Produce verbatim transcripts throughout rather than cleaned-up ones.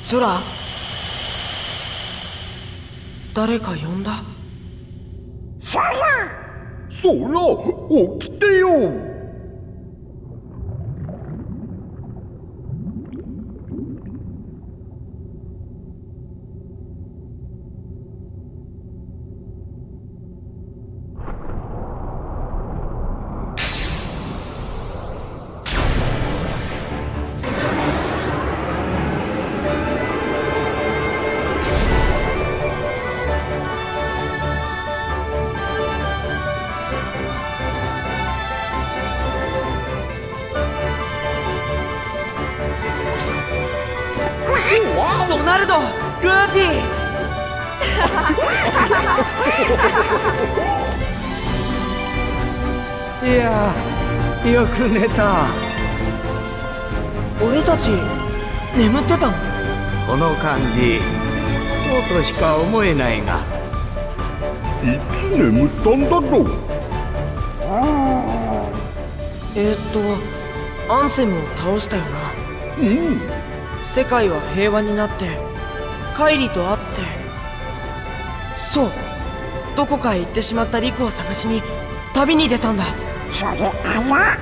空、誰か呼んだ？ 空、空、起きてよ。 ドナルド、グーフィーいやー、よく寝た。 俺たち眠ってたの？ この感じ、そうとしか思えないが。 いつ眠ったんだろう。 えー、っとアンセムを倒したよな。 うん。 世界は平和になってカイリと会って、そう、どこかへ行ってしまったリクを探しに旅に出たんだ。 それあら、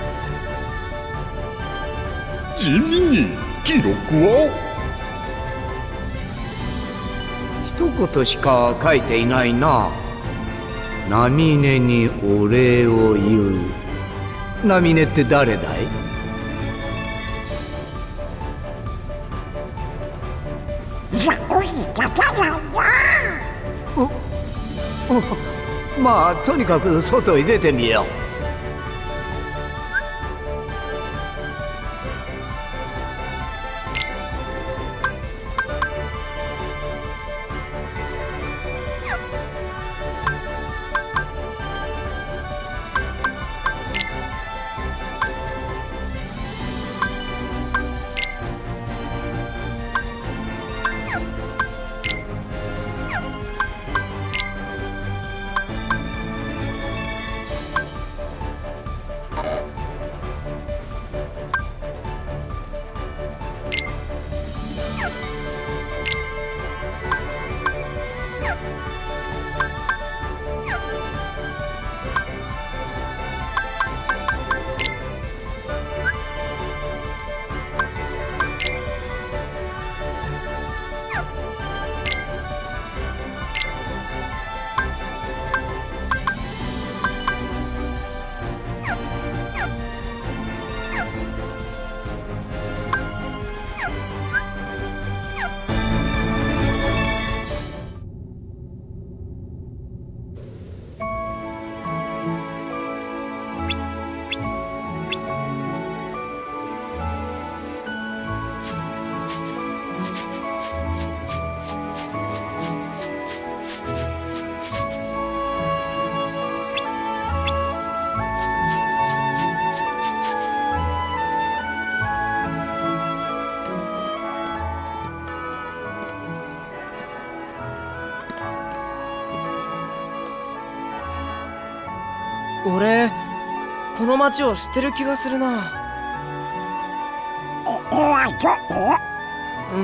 地味に記録は一言しか書いていないな。ナミネにお礼を言う。ナミネって誰だい？まあとにかく外へ出てみよう。 俺、この街を知ってる気がするな。うー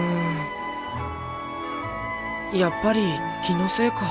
ん、やっぱり気のせいか。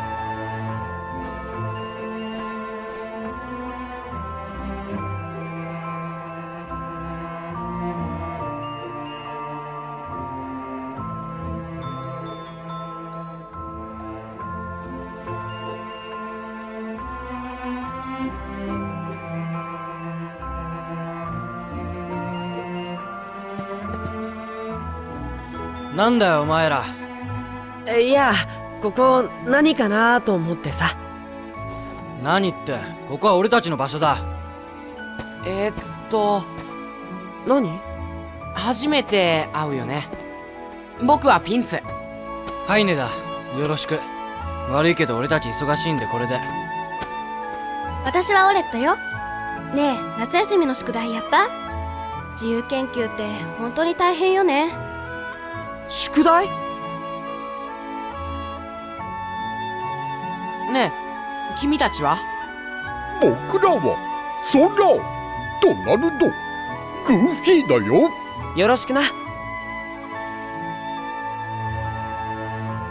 なんだよお前ら。 いや、ここ何かなと思ってさ。 何って、ここは俺たちの場所だ。 えー、っと何？ 初めて会うよね。僕はピンツ。 ハイネだ、よろしく。悪いけど俺たち忙しいんでこれで。 私はオレットよ。ねえ、夏休みの宿題やった？自由研究って本当に大変よね。 宿題？ ねえ、君たちは？ 僕らはソラ、ドナルド、グーフィーだよ。 よろしくな。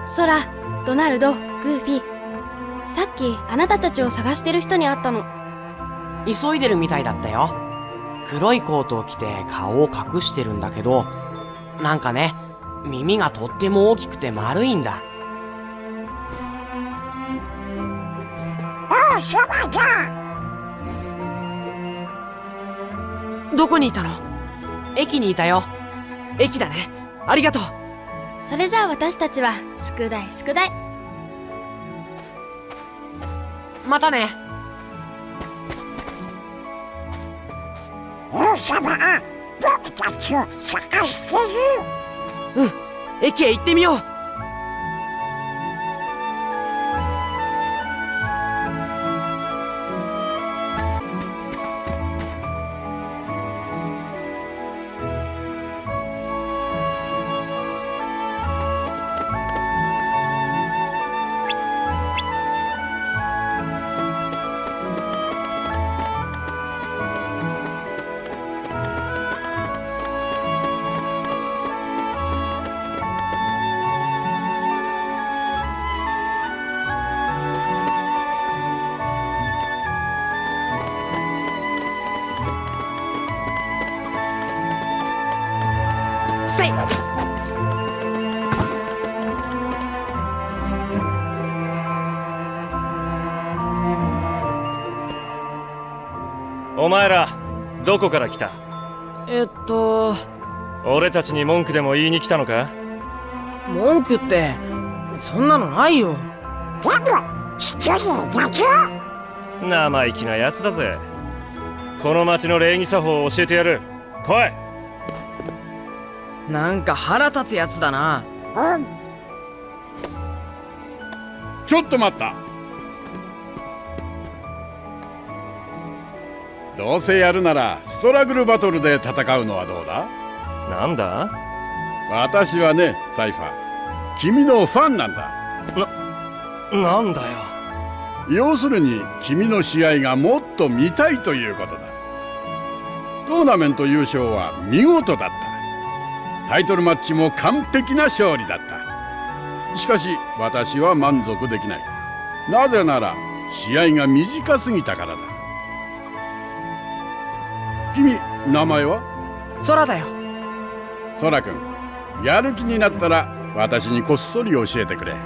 ソラ、ドナルド、グーフィー。さっきあなたたちを探してる人に会ったの。 急いでるみたいだったよ。黒いコートを着て顔を隠してるんだけど、なんかね、耳がとっても大きくて丸いんだ。 おう、ソラだ。 どこにいたの？ 駅にいたよ。 駅だね。ありがとう。 それじゃあ私たちは宿題宿題。 またね。 王様、僕たちを探してる。 うん、駅へ行ってみよう。 お前らどこから来た？ えっと俺たちに文句でも言いに来たのか？ 文句ってそんなのないよ。 でも一人だけ。 生意気なやつだぜ。この町の礼儀作法を教えてやる。来い。 なんか腹立つやつだな。 うん。 ちょっと待った。どうせやるならストラグルバトルで戦うのはどうだ？ なんだ？ 私はね、サイファー、君のファンなんだ。 な、なんだよ。 要するに君の試合がもっと見たいということだ。トーナメント優勝は見事だった。タイトルマッチも完璧な勝利だった。しかし私は満足できない。なぜなら試合が短すぎたからだ。君、名前は？ ソラだよ。 ソラ君、やる気になったら私にこっそり教えてくれ。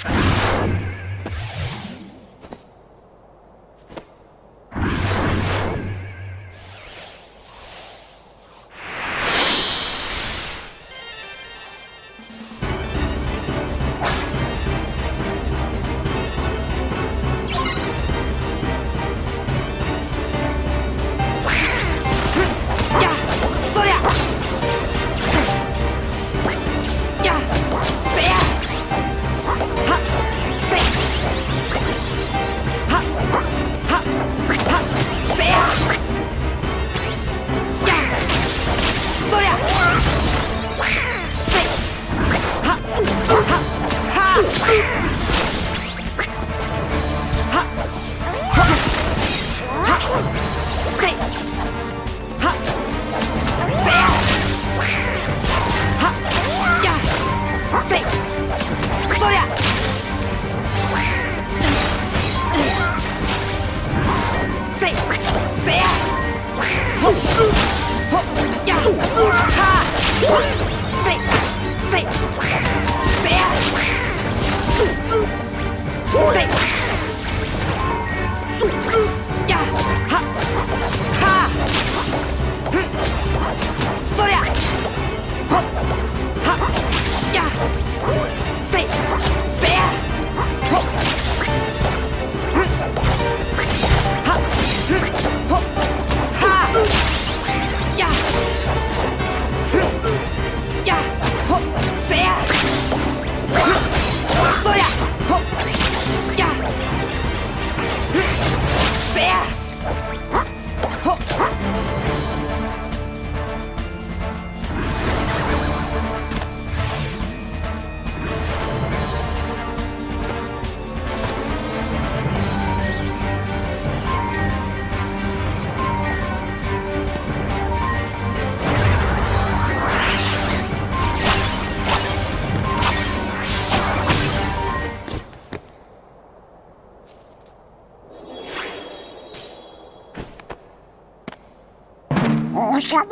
王様。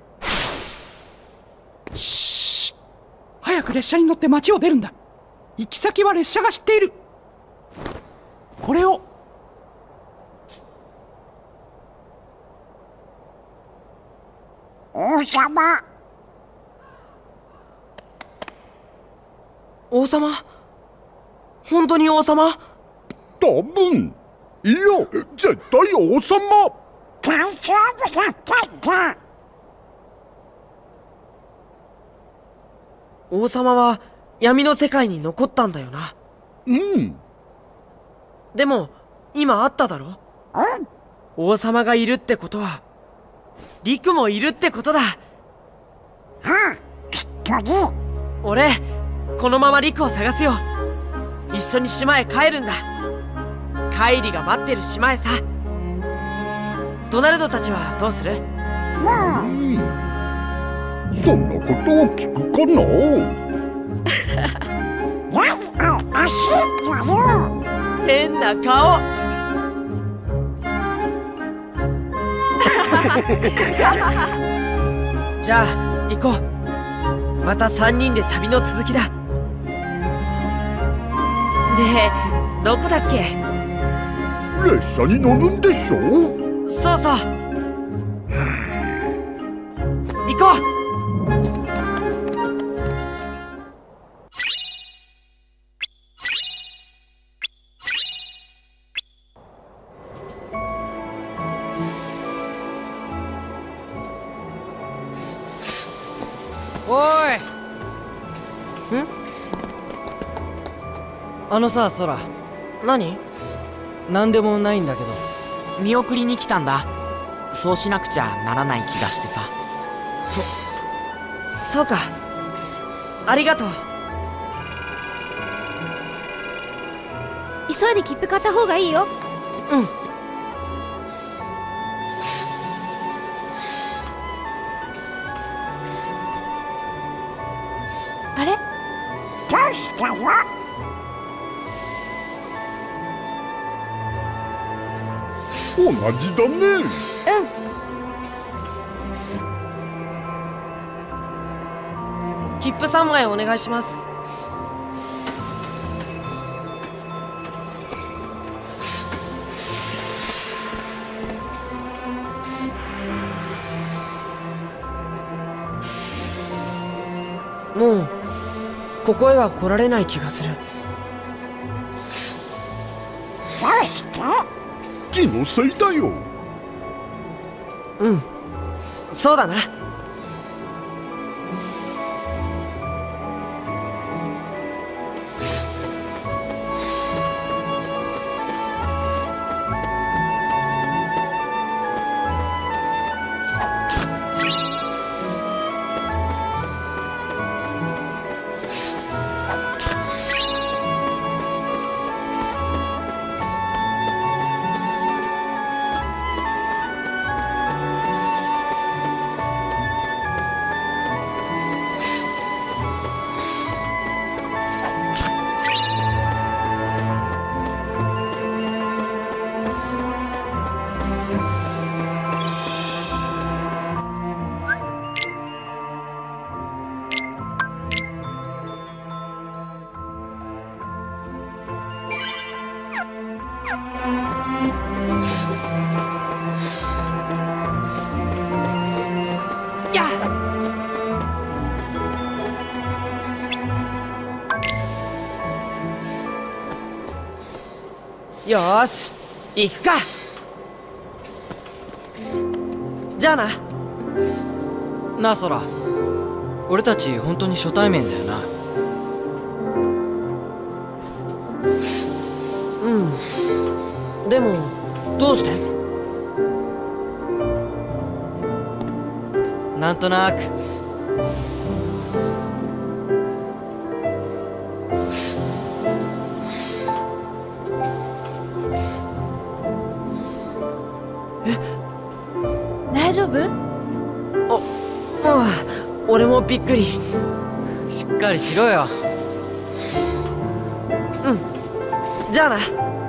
しー、早く列車に乗って町を出るんだ。行き先は列車が知っている。これを。 王様。 王様？本当に王様？ 多分。いや、絶対王様。 大丈夫だったんだ。 王様は闇の世界に残ったんだよな。 うん。 でも今会っただろ。 うん。 王様がいるってことは陸もいるってことだ。 ああ、きっとね。 俺このまま陸を探すよ。一緒に島へ帰るんだ。カイリが待ってる島へさ。ドナルドたちはどうする？ もうん。そんなことを聞くかな。 何を足やよ。 変な顔。じゃあ行こう。またさんにんで旅の続きだ。ねえ、どこだっけ？ 列車に乗るんでしょ？ そうそう。行こう。 おい。 ん？ あのさ、ソラ。 何？ なんでもないんだけど。 見送りに来たんだ。そうしなくちゃならない気がしてさ。 そそうか。ありがとう。 急いで切符買った方がいいよ。 うん。 あれ？ どうしたよ。 同じだね。 うん。 切符さんまいお願いします。 ここへは来られない気がする。 どうして？ 気のせいだよ。 うん、そうだな。よーし、行くか。じゃあな。 なあソラ、俺たち本当に初対面だよな。 うん。でもどうして？ なんとなく。 大丈夫？ お、うん、俺もびっくり。 しっかりしろよ。 うん、じゃあな。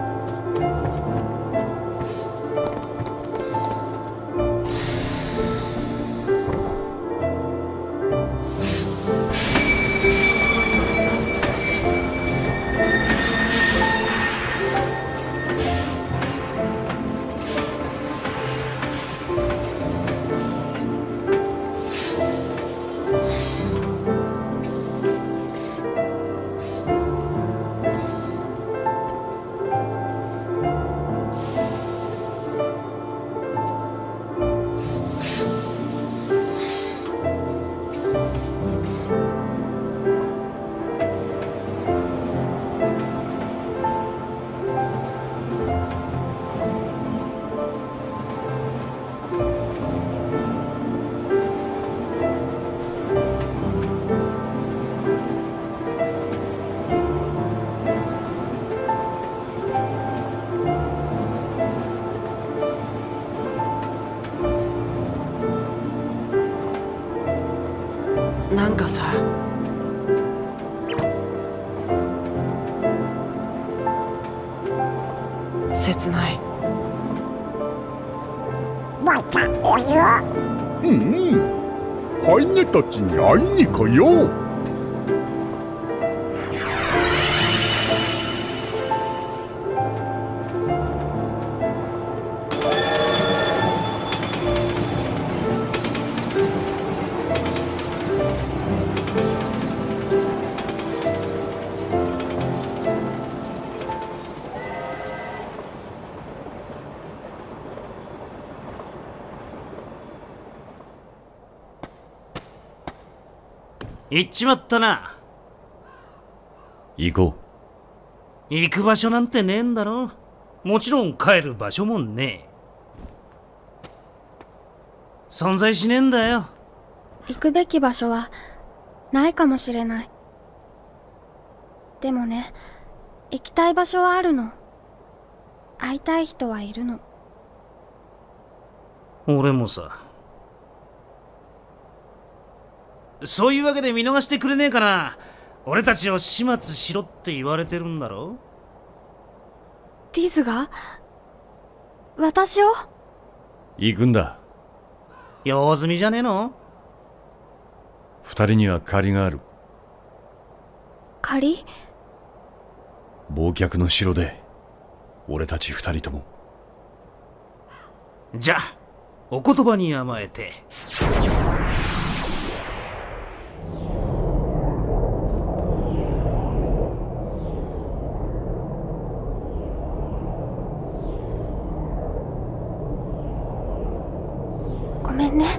なんかさ、切ない。 またお湯？ うんうん、ハイネたちに会いに来よう。 行っちまったな。 行こう。行く場所なんてねえんだろ。もちろん帰る場所もねえ。存在しねえんだよ。 行くべき場所はないかもしれない。でもね、行きたい場所はあるの。会いたい人はいるの。 俺もさ。そういうわけで見逃してくれねえかな。俺たちを始末しろって言われてるんだろ。 ティズが私を？ 行くんだ。 用済みじゃねえの？ 二人には借りがある。 借り？ 忘却の城で俺たち二人とも。 じゃあお言葉に甘えて。 んね。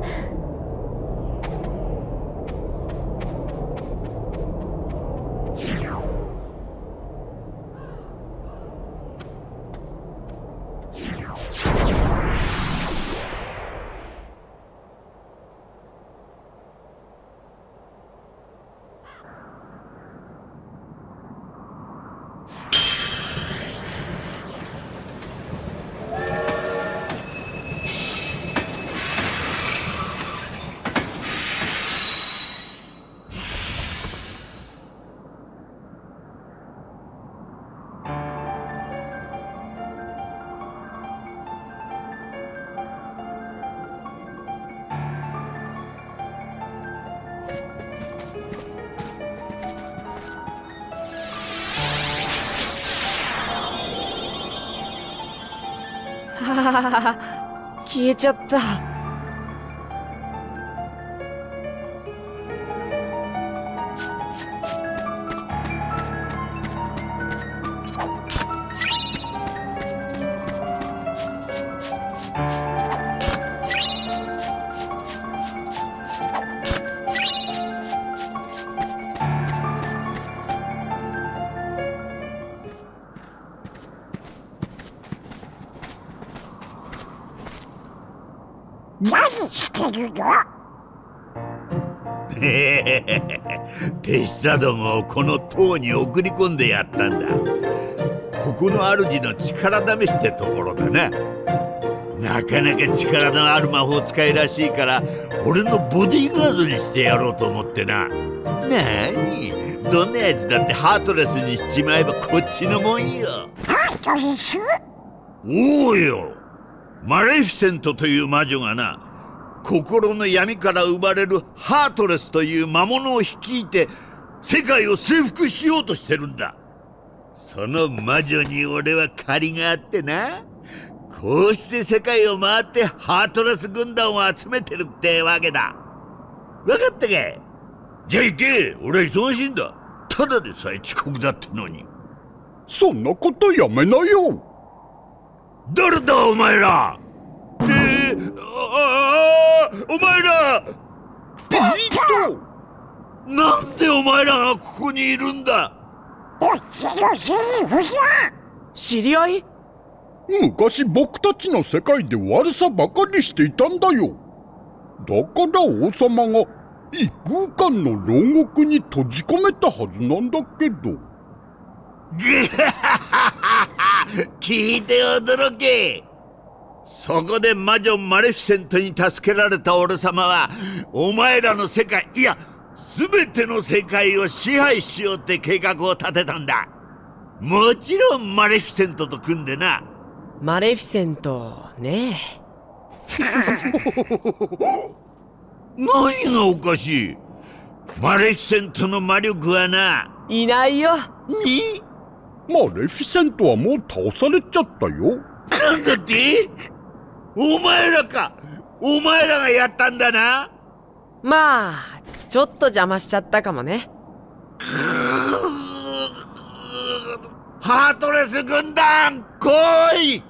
消えちゃった。 何してるの？ 手下どもをこの塔に送り込んでやったんだ。ここの主の力試しってところだな。なかなか力のある魔法使いらしいから俺のボディーガードにしてやろうと思ってな。なに、どんなやつだってハートレスにしちまえばこっちのもんよ。 ハートレス？ おうよ、マレフィセントという魔女がな、心の闇から生まれるハートレスという魔物を率いて世界を征服しようとしてるんだ。その魔女に俺は借りがあってな、こうして世界を回ってハートレス軍団を集めてるってわけだ。わかったか？じゃあ行け、俺は忙しいんだ。ただでさえ遅刻だってのに。 そんなことやめなよ。 誰だお前ら。で、ああ、お前らピート、 なんでお前らがここにいるんだ。 こっちのセリフじゃ。 知り合い？ 昔僕たちの世界で悪さばかりしていたんだよ。だから王様が異空間の牢獄に閉じ込めたはずなんだけど。 聞いて驚け。そこで魔女マレフィセントに助けられた俺様はお前らの世界、いや全ての世界を支配しようって計画を立てたんだ。もちろんマレフィセントと組んでな。 マレフィセントね何がおかしい。マレフィセントの魔力はな、 いないよ。 にマレフィセントはもう倒されちゃったよ。 なんだって？お前らか。お前らがやったんだな。 まあちょっと邪魔しちゃったかもね。 ハートレス軍団来い。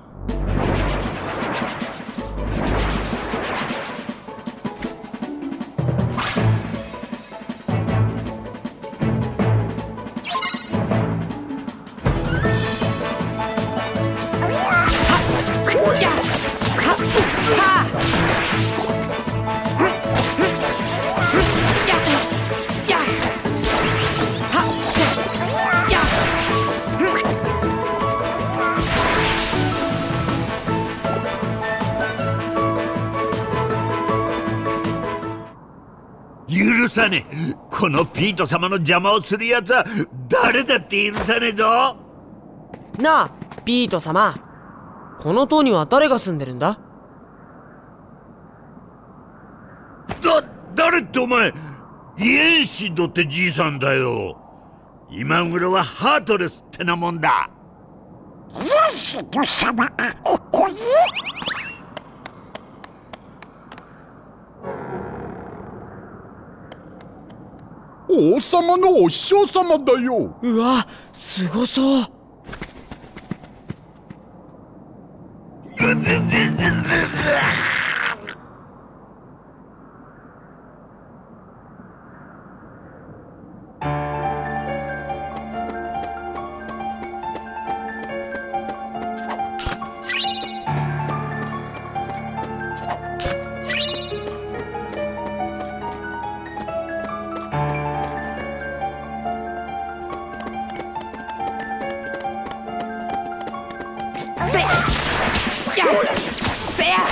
許さねえ。このピート様の邪魔をするやつは誰だって許さねえぞ。 なあピート様、この塔には誰が住んでるんだ？ だ、誰ってお前、イエンシドってじいさんだよ。今頃はハートレスってなもんだ。 イエンシド様がここに？ 王様のお師匠様だよ。 うわ、すごそう。 せや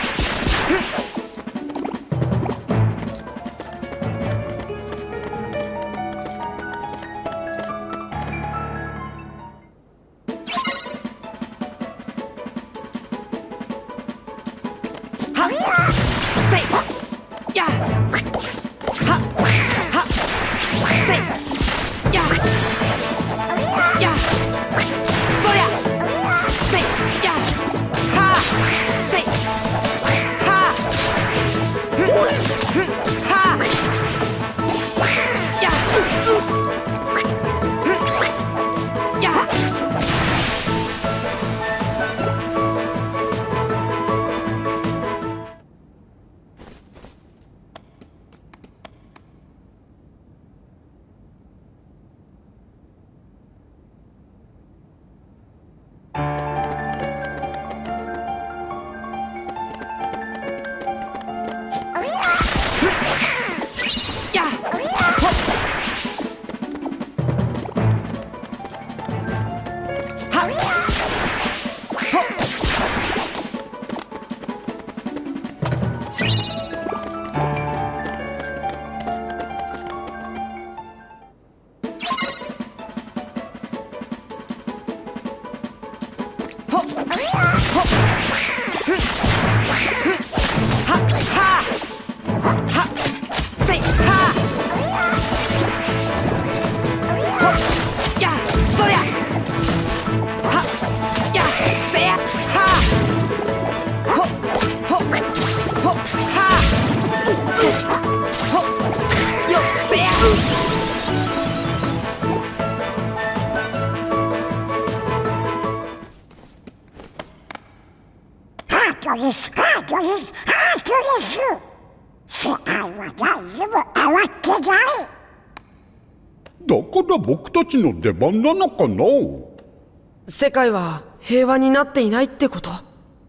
僕たちの出番なのかな。 世界は平和になっていないってこと？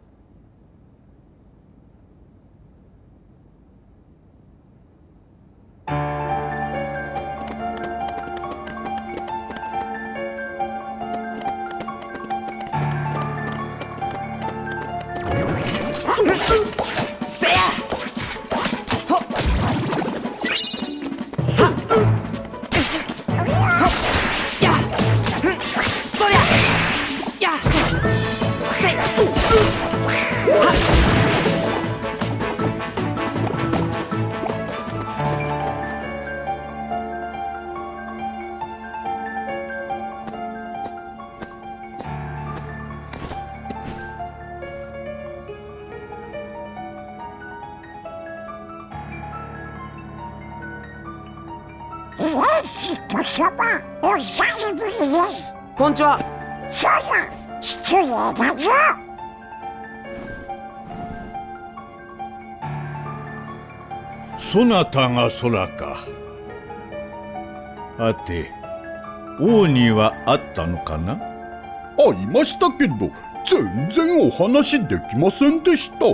お久しぶりです。 こんにちは。 そら失礼だぞ。 そなたが空か。はて王にはあったのかな。 あいましたけど全然お話できませんでした。 うん、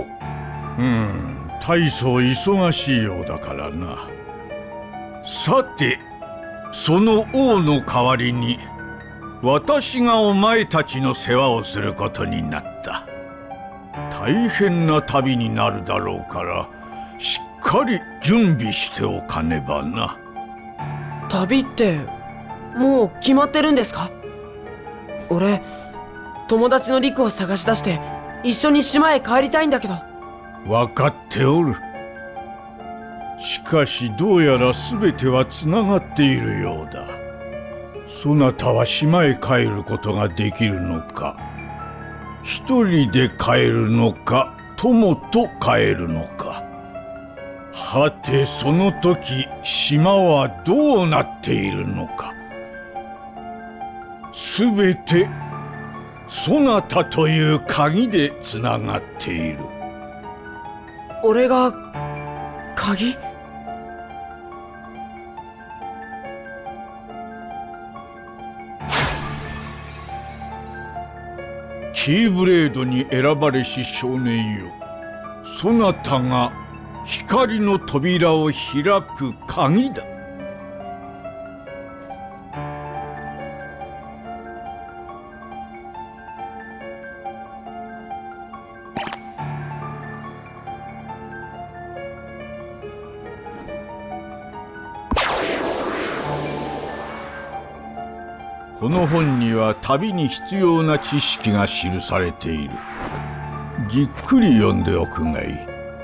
大層忙しいようだからな。さてその王の代わりに私がお前たちの世話をすることになった。大変な旅になるだろうからしっかり準備しておかねばな。 旅ってもう決まってるんですか？俺友達のリクを探し出して一緒に島へ帰りたいんだけど。 分かっておる。しかしどうやら全てはつながっているようだ。そなたは島へ帰ることができるのか、一人で帰るのか、友と帰るのか。はてその時島はどうなっているのか。全てそなたという鍵でつながっている。 俺が鍵？ キーブレードに選ばれし少年よ、そなたが光の扉を開く鍵だ。 この本には旅に必要な知識が記されている。じっくり読んでおくがいい。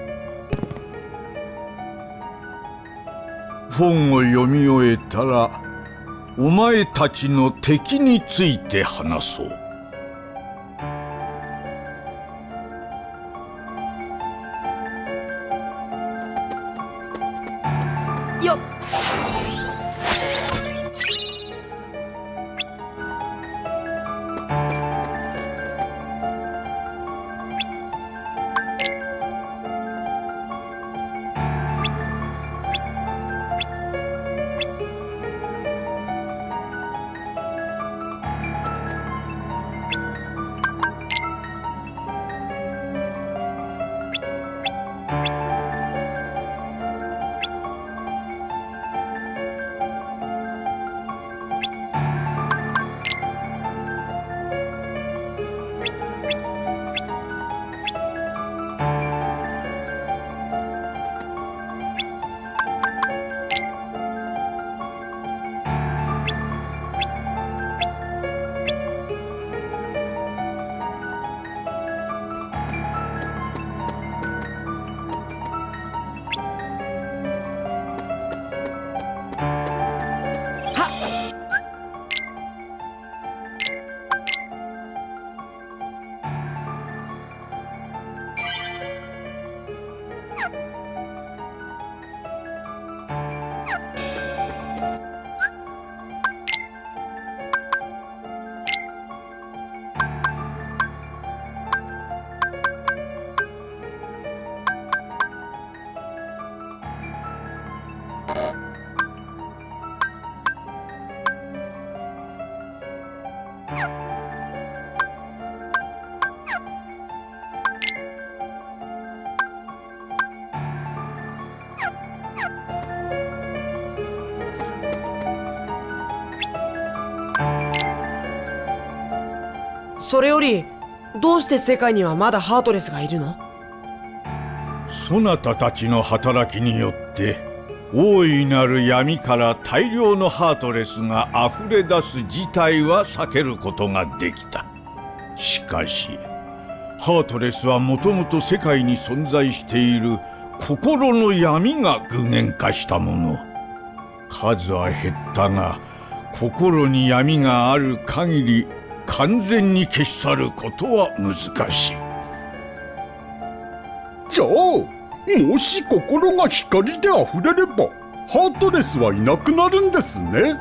本を読み終えたらお前たちの敵について話そう。 よっ。それよりどうして世界にはまだハートレスがいるの？ そなたたちの働きによって大いなる闇から大量のハートレスがあふれ出す事態は避けることができた。しかしハートレスはもともと世界に存在している心の闇が具現化したもの。数は減ったが心に闇がある限り完全に消し去ることは難しい。 じゃあもし心が光であふれればハートレスはいなくなるんですね。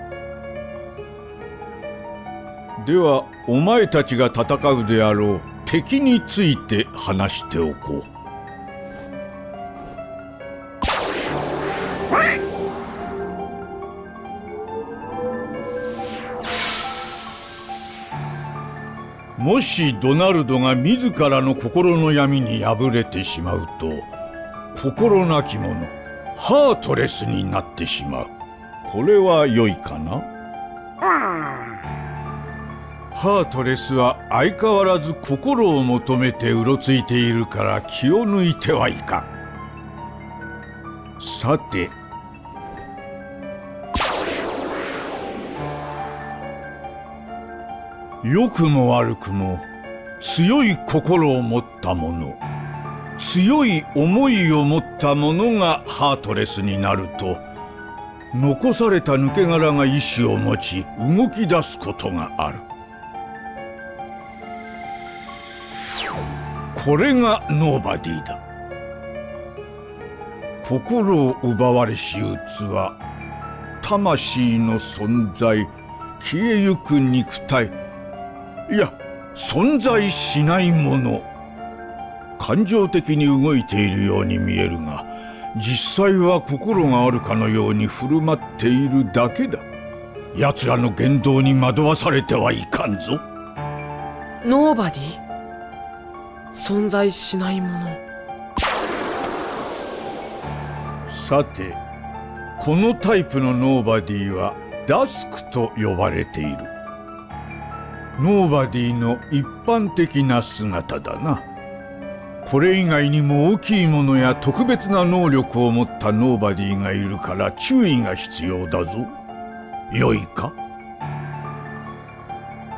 ではお前たちが戦うであろう敵について話しておこう。もしドナルドが自らの心の闇に敗れてしまうと心なき者ハートレスになってしまう。これは良いかな？ハートレスは相変わらず心を求めてうろついているから気を抜いてはいかん。さて良くも悪くも強い心を持った者、強い思いを持った者がハートレスになると残された抜け殻が意志を持ち動き出すことがある。これがノーバディだ。心を奪われし器、魂の存在、消えゆく肉体、いや存在しないもの。感情的に動いているように見えるが実際は心があるかのように振る舞っているだけだ。奴らの言動に惑わされてはいかんぞ。 ノーバディ？存在しないもの。 さてこのタイプのノーバディはダスクと呼ばれている。ノーバディの一般的な姿だな。これ以外にも大きいものや特別な能力を持ったノーバディがいるから注意が必要だぞ。よいか？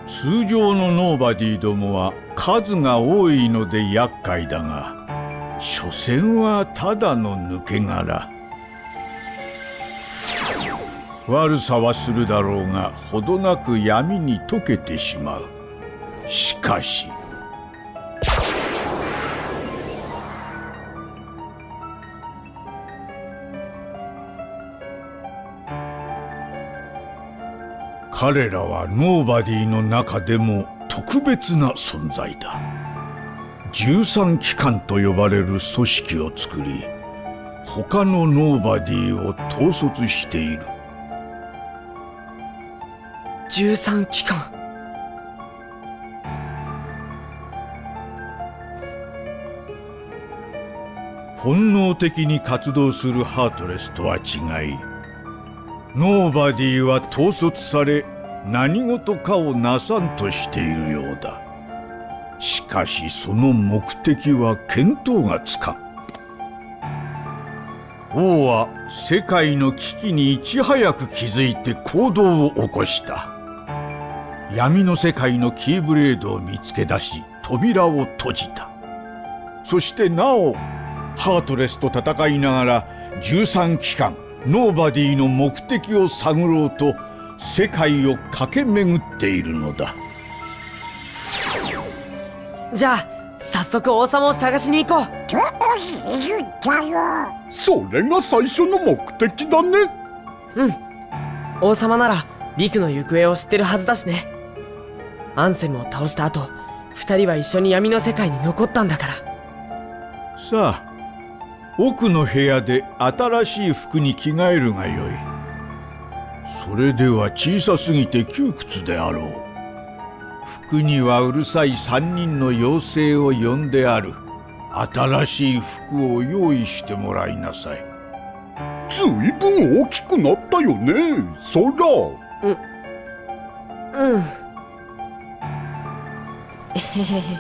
通常のノーバディどもは数が多いので厄介だが、所詮はただの抜け殻。悪さはするだろうが、ほどなく闇に溶けてしまう。しかし彼らはノーバディの中でも特別な存在だ。十三機関と呼ばれる組織を作り、他のノーバディを統率している。 十三機関。 本能的に活動するハートレスとは違い、ノーバディは統率され何事かをなさんとしているようだ。しかしその目的は見当がつかん。王は世界の危機にいち早く気づいて行動を起こした。闇の世界のキーブレードを見つけ出し、扉を閉じた。そしてなおハートレスと戦いながら十三機関ノーバディの目的を探ろうと世界を駆け巡っているのだ。 じゃあ早速王様を探しに行こう。 どういうだよ。 それが最初の目的だね。 うん、王様ならリクの行方を知ってるはずだしね。アンセムを倒した後、二人は一緒に闇の世界に残ったんだから。 さあ、奥の部屋で新しい服に着替えるがよい。それでは小さすぎて窮屈であろう。服にはうるさい三人の妖精を呼んである。新しい服を用意してもらいなさい。 ずいぶん大きくなったよね、そら。 うんうんえへへへ。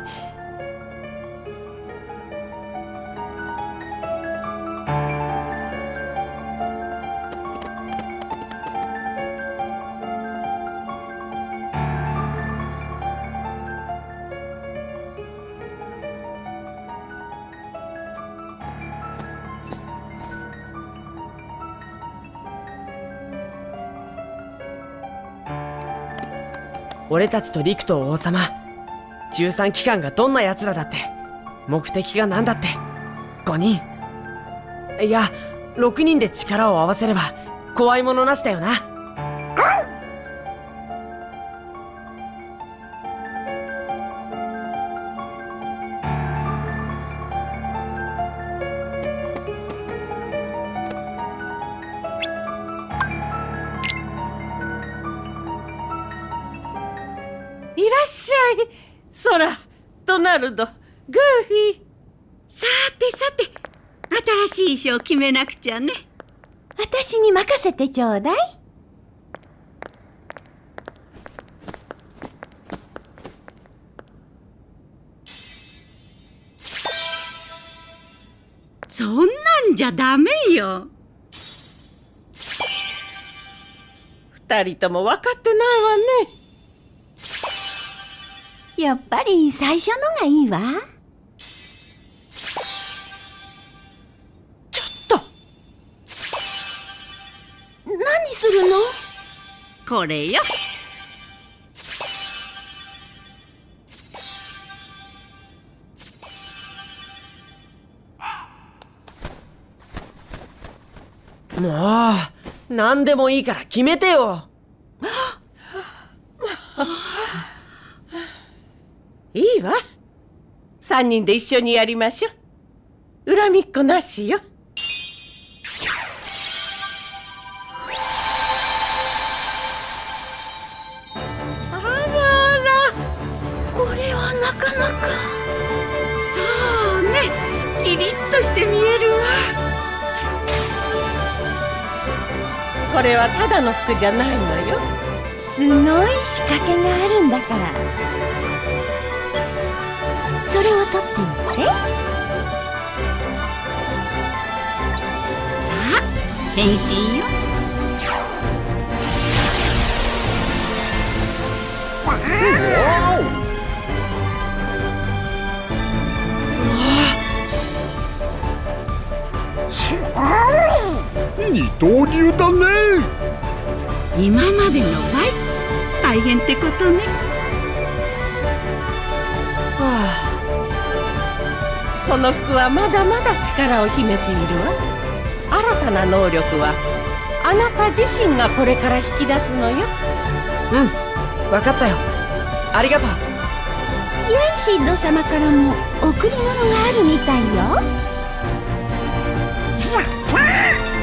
俺たちとリクと王様、十三機関がどんな奴らだって、目的が何だって、五人、いや六人で力を合わせれば怖いものなしだよな。 いらっしゃい、ソラ、ドナルド、グーフィー。さてさて、新しい衣装を決めなくちゃね。 私に任せてちょうだい。 そんなんじゃダメよ。二人とも分かってないわね。 やっぱり最初のがいいわ。 ちょっと何するの？ これよ。 もう何でもいいから決めてよ。 いいわ。三人で一緒にやりましょう。恨みっこなしよ。あらあら、 これはなかなか。 そうね、キリッとして見えるわ。これはただの服じゃないのよ。 すごい仕掛けがあるんだから。それを取ってみて。さあ、変身よ。 わあ、 二刀流だね。 今までの倍大変ってことね。 はあ、その服はまだまだ力を秘めているわ。新たな能力はあなた自身がこれから引き出すのよ。 うん、分かったよ。ありがとう。 ヤンシッド様からも贈り物があるみたいよ。 やったー。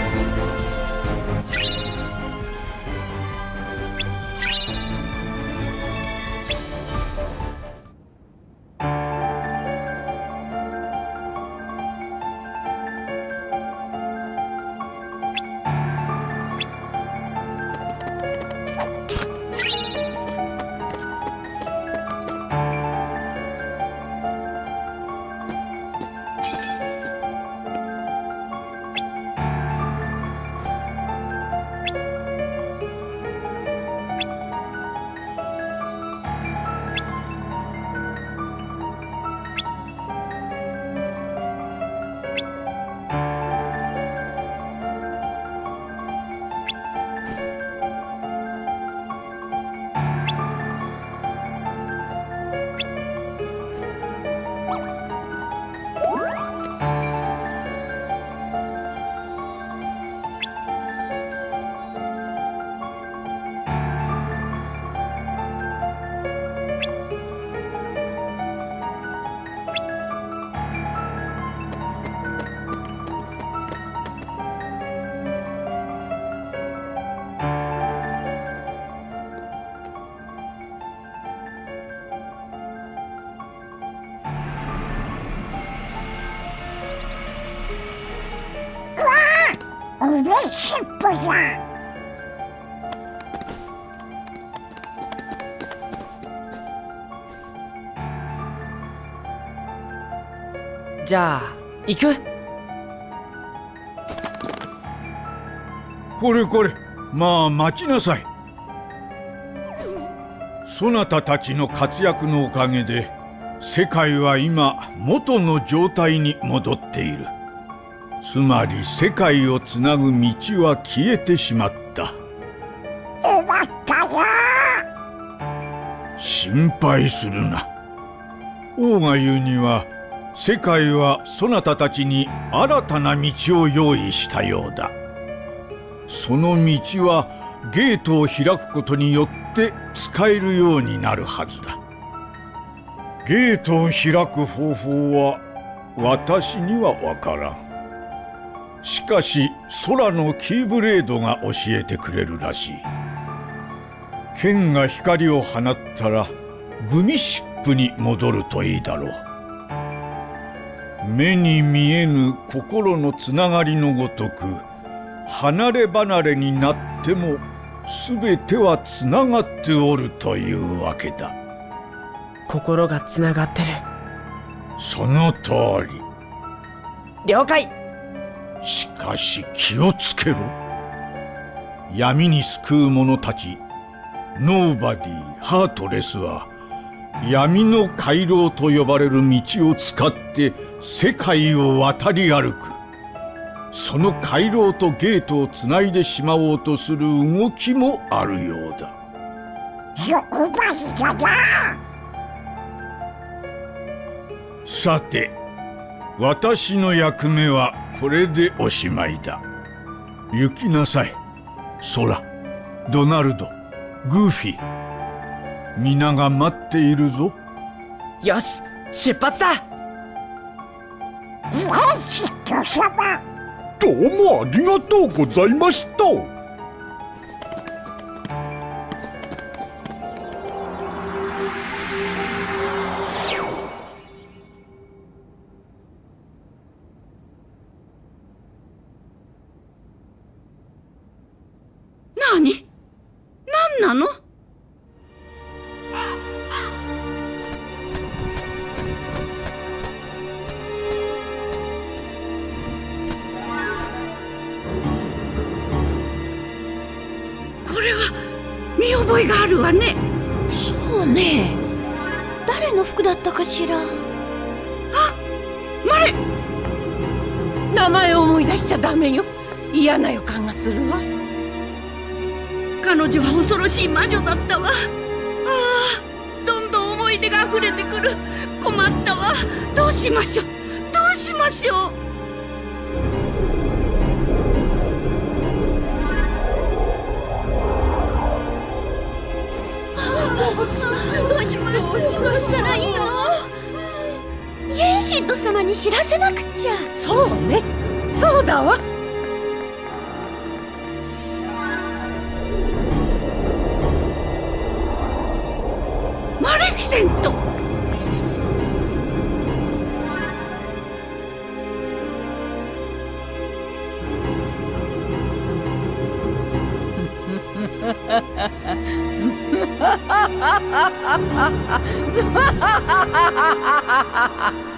嬉しっぽや。 じゃあ行く。 これこれ、まあ待ちなさい。そなたたちの活躍のおかげで世界は今元の状態に戻っている。つまり世界をつなぐ道は消えてしまった。 終わったよ。 心配するな。王が言うには世界はそなたたちに新たな道を用意したようだ。その道はゲートを開くことによって使えるようになるはずだ。ゲートを開く方法は私にはわからん。しかし空のキーブレードが教えてくれるらしい。剣が光を放ったらグミシップに戻るといいだろう。目に見えぬ心のつながりのごとく、離れ離れになっても全てはつながっておるというわけだ。 心がつながってる。 その通り。 了解。 しかし気をつけろ。闇に救う者たちノーバディ、ハートレスは闇の回廊と呼ばれる道を使って世界を渡り歩く。その回廊とゲートをつないでしまおうとする動きもあるようだ。 欲張りだな。 さて、私の役目はこれでおしまいだ。行きなさい。ソラ、ドナルド、グーフィー、皆が待っているぞ。 よし、出発だ。 ヤンシッド様、 どうもありがとうございました。 何？何なの？これは見覚えがあるわね。 そうね。誰の服だったかしら。あ、 マレ。 名前を思い出しちゃダメよ。 嫌な予感がするわ。 彼女は恐ろしい魔女だったわ。ああ、どんどん思い出が溢れてくる。困ったわ。どうしましょう、どうしましょう。どうしますどうしますどうしたらいいの。イエンシッド様に知らせなくちゃ。 そうね、そうだわ。 マレフィセント。 ハハハハハハ